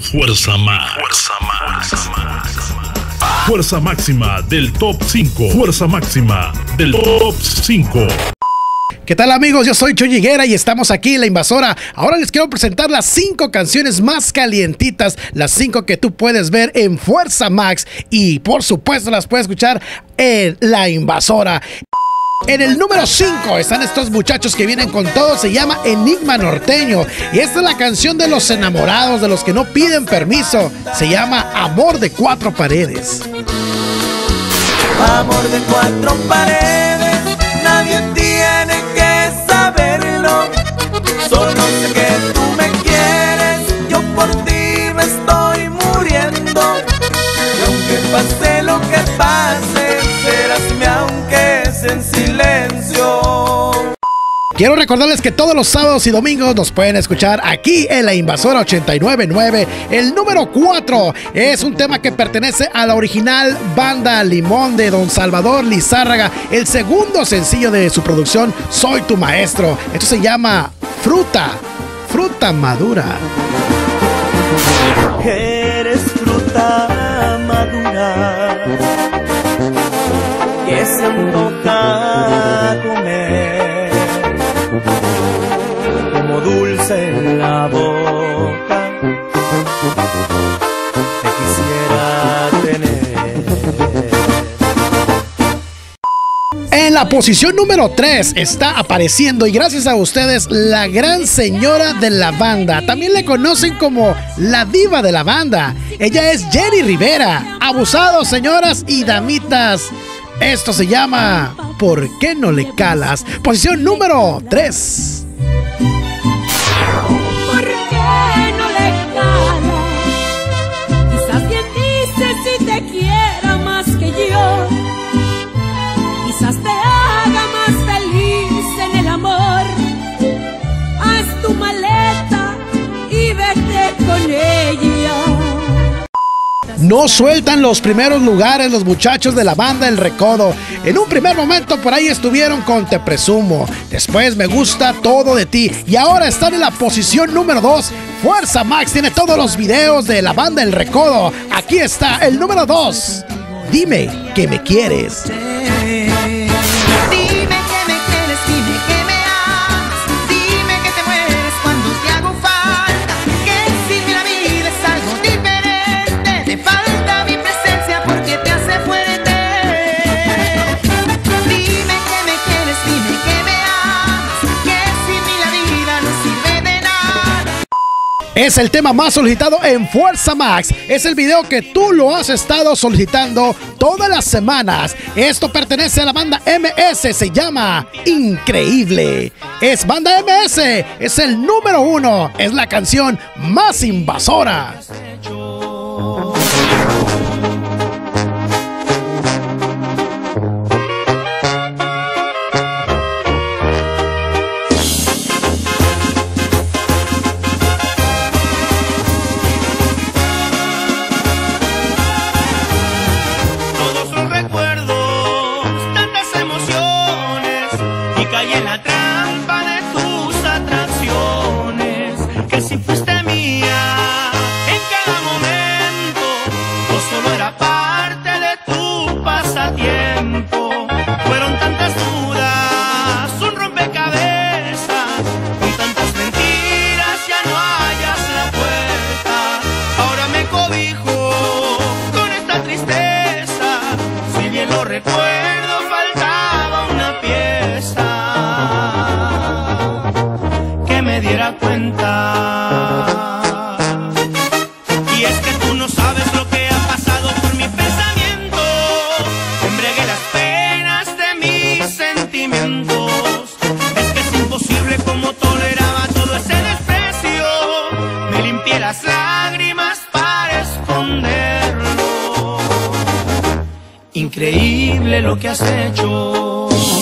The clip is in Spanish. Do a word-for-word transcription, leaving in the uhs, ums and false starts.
Fuerza Max. Fuerza Max. Fuerza máxima del top cinco. Fuerza máxima del top cinco. ¿Qué tal, amigos? Yo soy Chuy Higuera y estamos aquí en La Invasora. Ahora les quiero presentar las cinco canciones más calientitas, las cinco que tú puedes ver en Fuerza Max y por supuesto las puedes escuchar en La Invasora. En el número cinco están estos muchachos que vienen con todo, se llama Enigma Norteño. Y esta es la canción de los enamorados, de los que no piden permiso. Se llama Amor de Cuatro Paredes. Amor de cuatro paredes, nadie tiene que saberlo. Solo sé que tú me quieres, yo por ti me estoy muriendo. Y aunque pase lo que pase, serás mi aunque es en silencio. Quiero recordarles que todos los sábados y domingos nos pueden escuchar aquí en La Invasora ochenta y nueve punto nueve. El número cuatro es un tema que pertenece a la original Banda Limón de Don Salvador Lizárraga, el segundo sencillo de su producción Soy tu Maestro. Esto se llama Fruta, Fruta Madura. Eres fruta madura que se antoja comer, como dulce en la boca te quisiera tener. En la posición número tres está apareciendo, y gracias a ustedes, la gran señora de la banda. También le conocen como la diva de la banda. Ella es Jenny Rivera. Abusados, señoras y damitas. Esto se llama ¿Por qué no le calas? Posición número tres. ¿Por qué no le calas? Quizás bien dice si te quiera más que yo. Quizás te haga más feliz en el amor. Haz tu maleta y vete con ella. No sueltan los primeros lugares los muchachos de la banda El Recodo. En un primer momento por ahí estuvieron con Te Presumo. Después Me Gusta Todo de Ti. Y ahora están en la posición número dos. Fuerza Max tiene todos los videos de la banda El Recodo. Aquí está el número dos. Dime que me quieres. Es el tema más solicitado en Fuerza Max. Es el video que tú lo has estado solicitando todas las semanas. Esto pertenece a la banda M S. Se llama Increíble. Es banda M S. Es el número uno. Es la canción más invasora. Caí en la trampa de tus atracciones, que si fuiste mía en cada momento, o solo era parte de tu pasatiempo. Fueron tantas dudas, un rompecabezas, con tantas mentiras ya no hallas la puerta. Ahora me cobijo con esta tristeza, si bien lo recuerdo faltaba una pieza que me diera cuenta. Y es que tú no sabes lo que ha pasado por mi pensamiento. Embriagué las penas de mis sentimientos. Es que es imposible como toleraba todo ese desprecio. Me limpié las lágrimas para esconderlo. Increíble lo que has hecho.